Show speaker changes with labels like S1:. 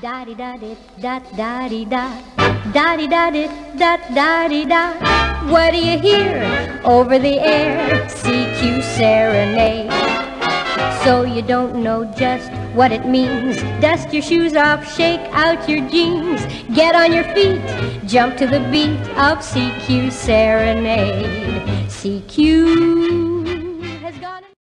S1: Da-di-da-di-da-da-di-da, da-di-da-di-da-da-di-da. What do you hear over the air? CQ serenade. So you don't know just what it means. Dust your shoes off, shake out your jeans. Get on your feet, jump to the beat of CQ serenade. CQ